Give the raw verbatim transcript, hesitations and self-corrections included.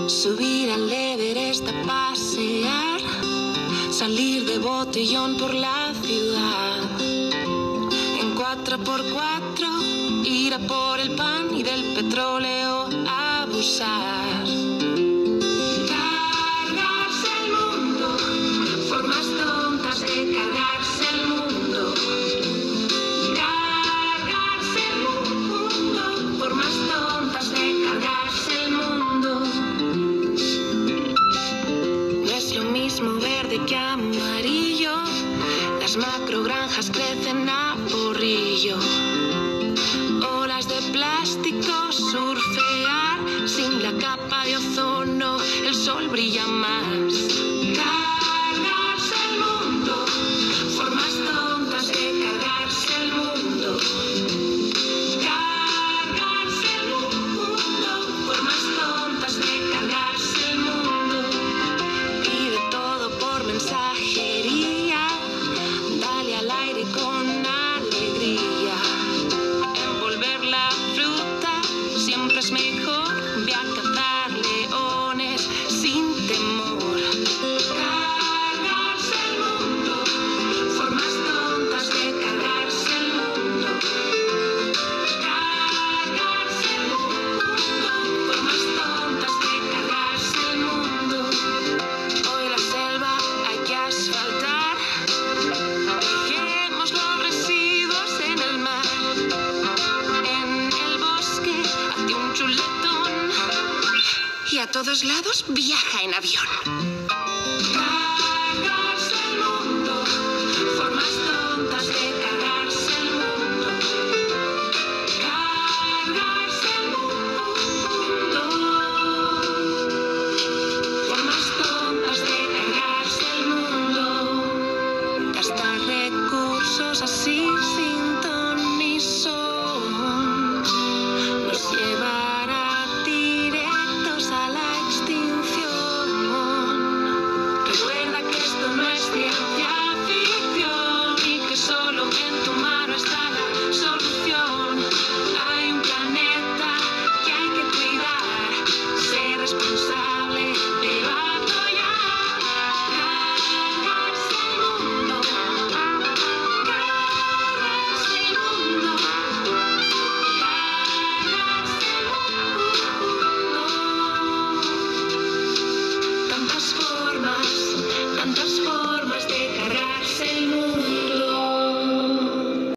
Subir al Everest a pasear, salir de botellón por la ciudad. En cuatro por cuatro, ir a por el pan y del petróleo abusar. Cargarse el mundo, formas tontas de cargarse el mundo. Cargarse el mundo, formas tontas de cargarse el mundo. No es lo mismo verde que amarillo, las macrogranjas crecen a porrillo. Olas de plástico, surfear, sin la capa de ozono el sol brilla más. Cargarse el mundo, formas tontas de cargarse el mundo. Cargarse el mundo, formas tontas de cargarse el mundo. Pide todo por mensajería, dale al aire con alegría. Envolver la fruta siempre es mejor, ve a cazar leones sin temor. Cargarse el mundo, formas tontas de cargarse el mundo. Cargarse el mundo, formas tontas de cargarse el mundo. Hoy la selva hay que asfaltar, dejemos los residuos en el mar. En el bosque hazte un chuletón y a todos lados viaja en avión.